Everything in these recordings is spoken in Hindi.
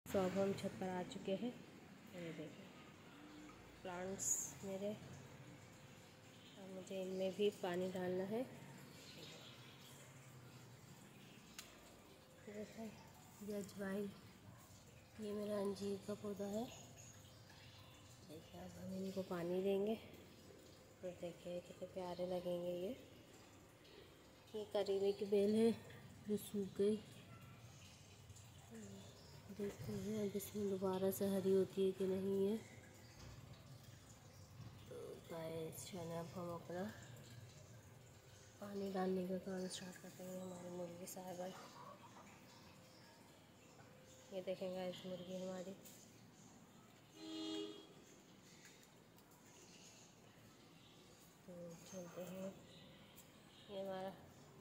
तो अब हम छत पर आ चुके हैं। ये देखिए प्लांट्स मेरे, और मुझे इनमें भी पानी डालना है। देखा ये अजवाइन, ये मेरा अंजीर का पौधा है। देखिए अब हम इनको पानी देंगे तो देखिए कितने प्यारे लगेंगे ये करेले की बेल है जो सूख गई। देखते हैं अब इसमें दोबारा से हरी होती है कि नहीं है। तो गाइस चलिए अब हम अपना पानी डालने का काम स्टार्ट करते हैं। हमारी मुर्गी साहिबा, ये देखें गाइस मुर्गी हमारी। तो चलते हैं, ये हमारा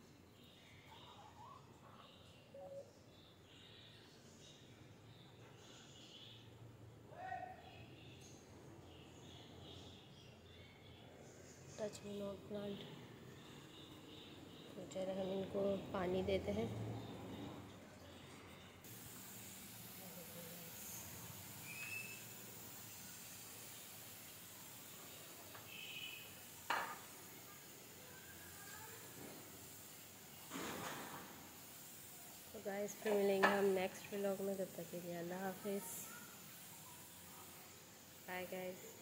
टच मी नॉट प्लांट। तो चलो हम इनको पानी देते हैं। तो गाइस फिर मिलेंगे हम नेक्स्ट व्लॉग में, तब तक के लिए अल्लाह हाफिज़, बाय गाइस।